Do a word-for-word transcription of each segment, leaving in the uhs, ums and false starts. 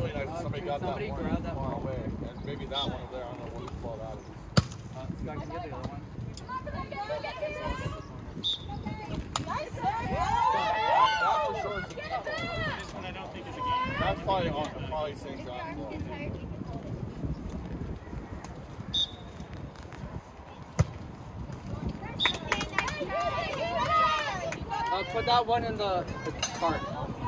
really nice if somebody got somebody that one grab that far ball. away. And maybe that one over there, I don't know what ball that is. Uh, Scott, can you get the other one? That for sure is a deep ball. This one I don't think is a game. That's probably, on, probably Saint John's ball. Uh, put that one in the, the cart.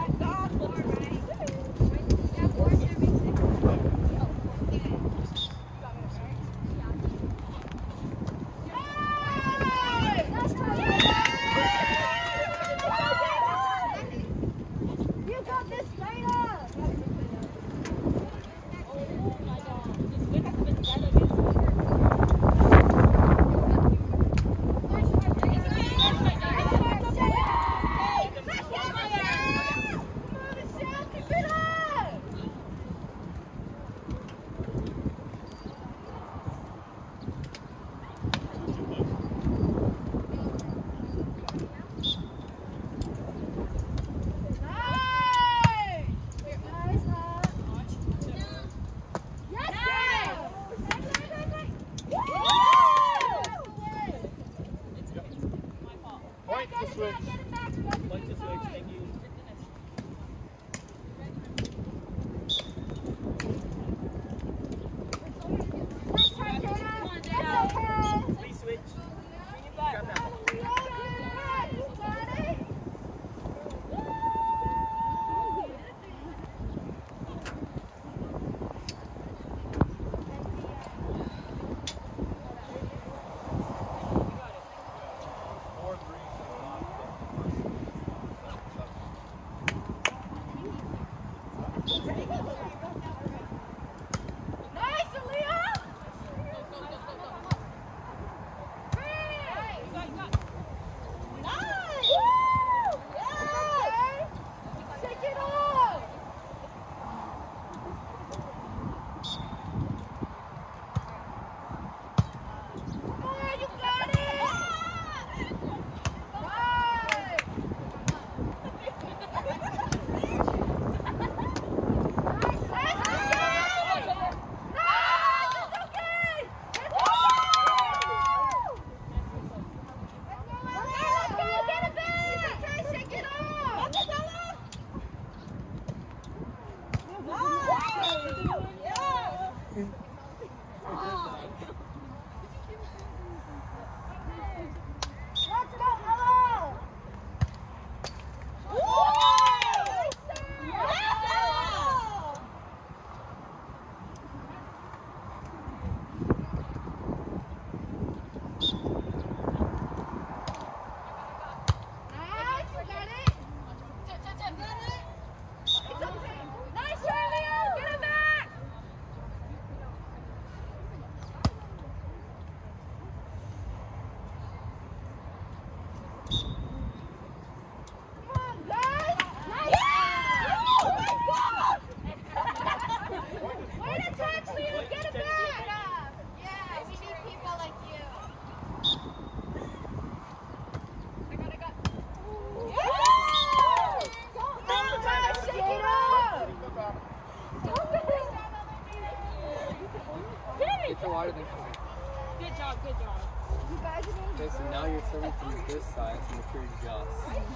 Good job, good job. Okay, so now you're serving from this side, so make sure you just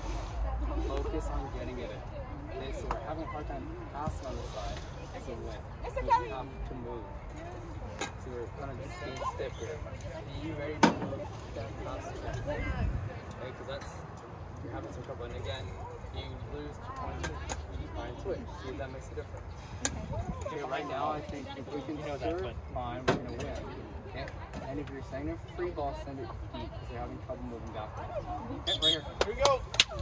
focus on getting it in. Okay, so we're having a hard time passing on the side. It's a win. So we have to move. So we're kind of just being stiff here. Are you ready to move that pass? Okay, because that's, you're having some trouble. And again, you lose to point two. You try and switch. See if that makes a difference. Okay, right now I think if we can serve, fine, we're going to win. Okay? And if you're sending a free ball, send it deep because they're having trouble moving back. Okay, right here. Here we go.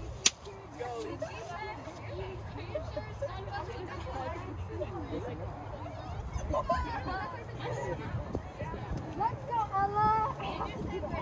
Let's go, Ella! I have to do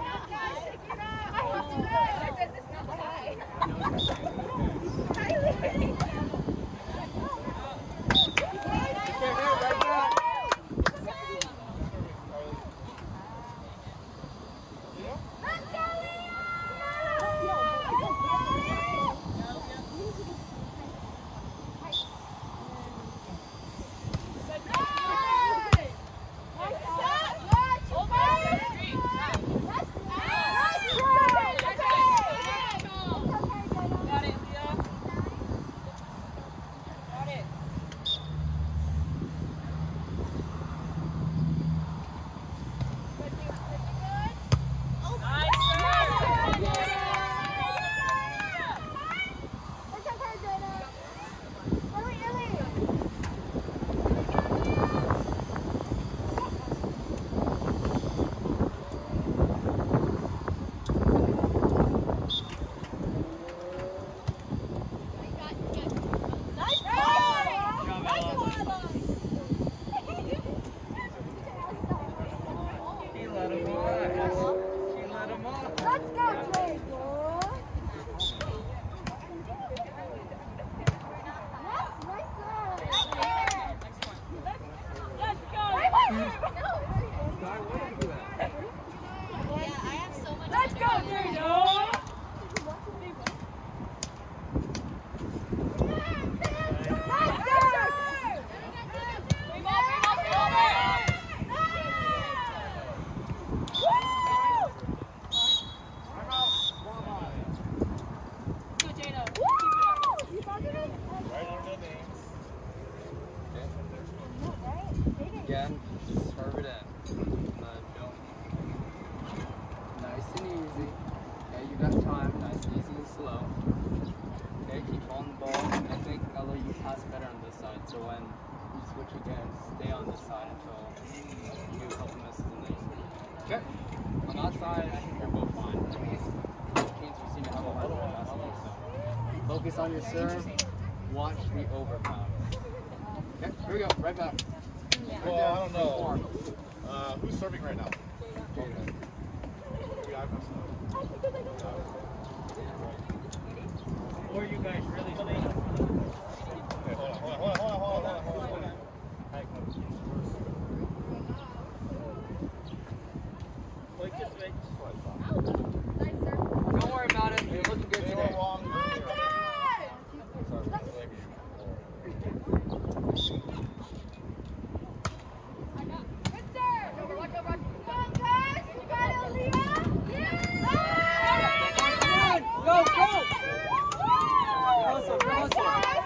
again, just serve it in. And then don't. Nice and easy. Okay, you got time. Nice, easy, and slow. Okay, keep on the ball. I think Ella, you pass better on this side. So when you switch again, stay on this side until you do a couple misses and then you switch. Okay. On that side, I think you're both fine. I mean, teams you seem to have a hard time passing. So focus on your serve. Watch the overcome. Okay, here we go. Right back. Well, I don't know. Uh, who's serving right now? Okay. Yeah, I messed up. Or you guys really stay. Okay, hold on, hold on, hold on, hold on, hold on, hold on, hold on. Like this way. Don't worry about it. You're looking good They today. were wrong. Sorry, I blame you. Go, go! Hustle, hustle.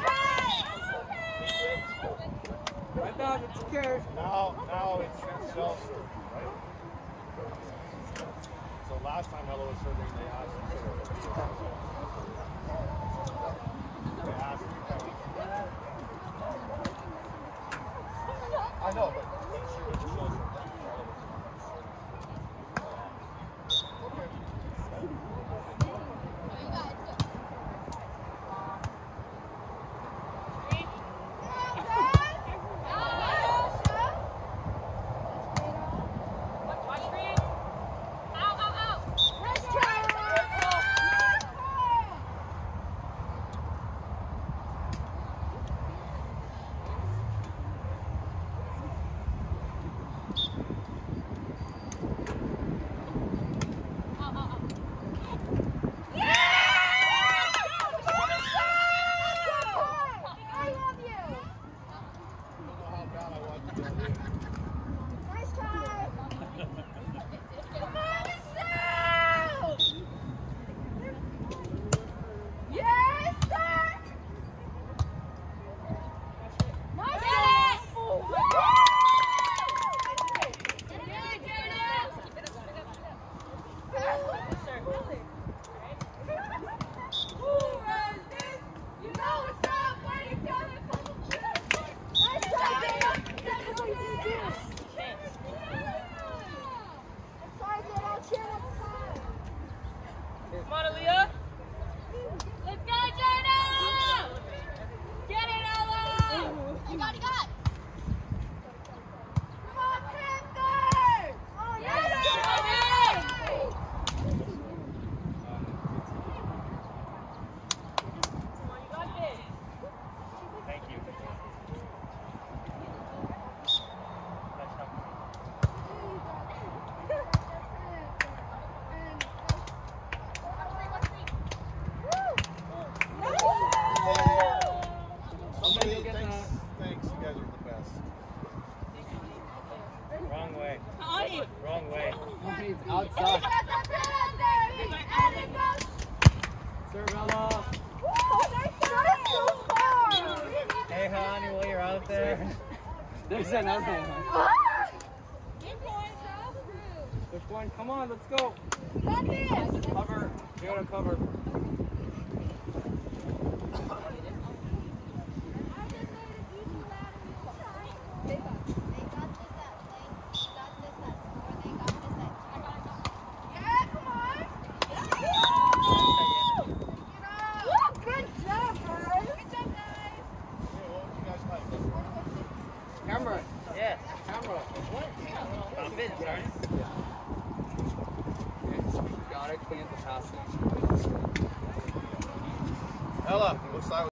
Right back, it's secure. Now, now it's self-serve, right? So last time Ella was serving, they asked you to They asked you to I know, but she was she was Wrong way. It's outside. Serve Ella. Hey, honey, while you're out there. There's another one. Which one? Come on, let's go. Cover. You gotta cover. Camera. Yeah. Camera. I'm fit, sorry. Okay, got it. Clean up the passing. Ella, what side?